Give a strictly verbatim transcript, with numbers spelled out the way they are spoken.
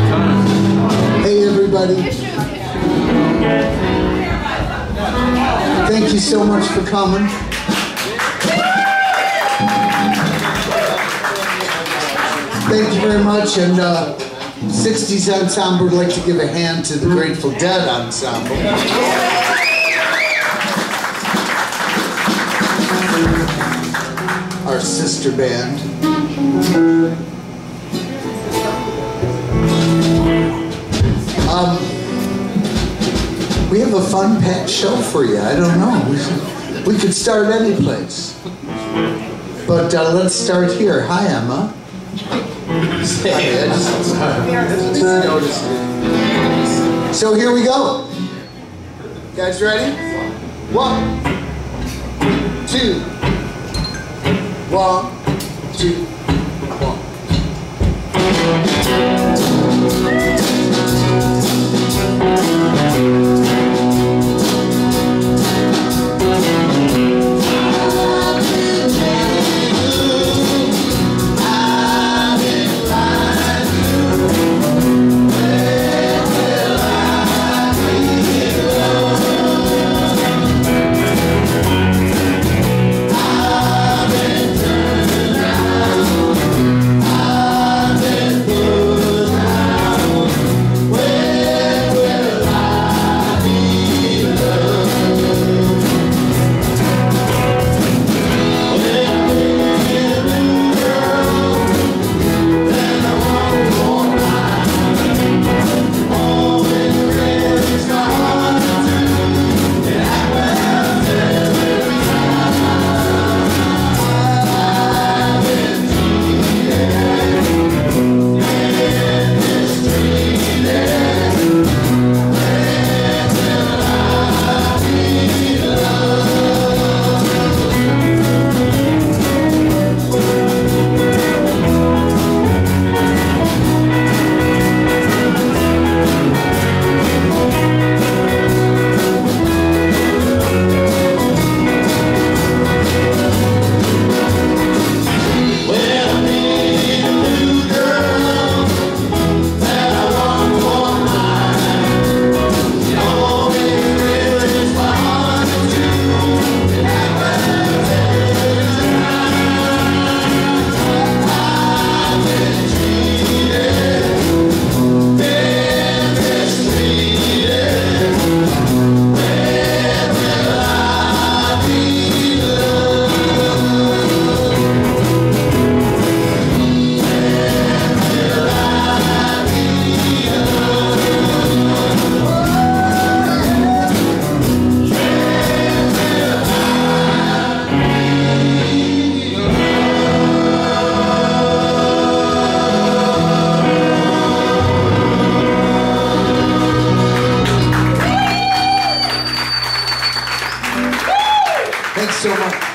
Hey everybody. Thank you so much for coming. Thank you very much, and uh, sixties Ensemble would like to give a hand to the Grateful Dead Ensemble. Our sister band. Um, we have a fun packed show for you. I don't know. We, we could start any place. But uh, let's start here. Hi, Emma. Hey, I just, I just noticed it. So here we go. You guys ready? One, two, one, two, one. Thanks so much.